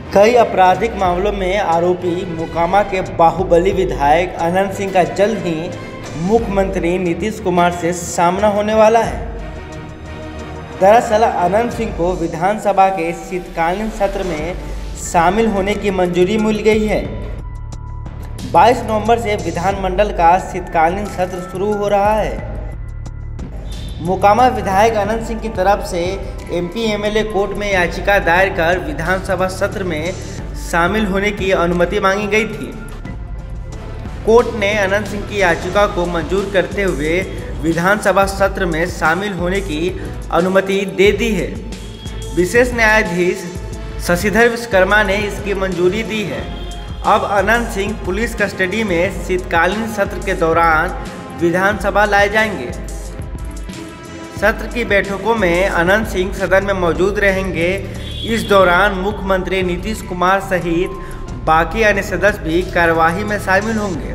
कई आपराधिक मामलों में आरोपी मोकामा के बाहुबली विधायक अनंत सिंह का जल्द ही मुख्यमंत्री नीतीश कुमार से सामना होने वाला है। दरअसल अनंत सिंह को विधानसभा के शीतकालीन सत्र में शामिल होने की मंजूरी मिल गई है। 22 नवंबर से विधानमंडल का शीतकालीन सत्र शुरू हो रहा है। मोकामा विधायक अनंत सिंह की तरफ से एमपी एमएलए कोर्ट में याचिका दायर कर विधानसभा सत्र में शामिल होने की अनुमति मांगी गई थी। कोर्ट ने अनंत सिंह की याचिका को मंजूर करते हुए विधानसभा सत्र में शामिल होने की अनुमति दे दी है। विशेष न्यायाधीश शशिधर विश्वकर्मा ने इसकी मंजूरी दी है। अब अनंत सिंह पुलिस कस्टडी में शीतकालीन सत्र के दौरान विधानसभा लाए जाएंगे। सत्र की बैठकों में अनंत सिंह सदन में मौजूद रहेंगे। इस दौरान मुख्यमंत्री नीतीश कुमार सहित बाकी अन्य सदस्य भी कार्यवाही में शामिल होंगे।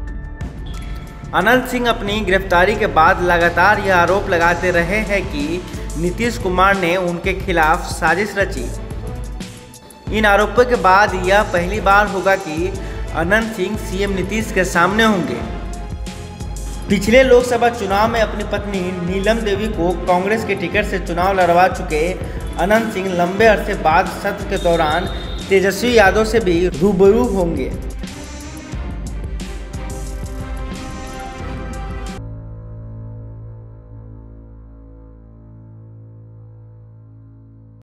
अनंत सिंह अपनी गिरफ्तारी के बाद लगातार यह आरोप लगाते रहे हैं कि नीतीश कुमार ने उनके खिलाफ साजिश रची। इन आरोपों के बाद यह पहली बार होगा कि अनंत सिंह सीएम नीतीश के सामने होंगे। पिछले लोकसभा चुनाव में अपनी पत्नी नीलम देवी को कांग्रेस के टिकट से चुनाव लड़वा चुके अनंत सिंह लंबे अरसे बाद सत्र के दौरान तेजस्वी यादव से भी रूबरू होंगे।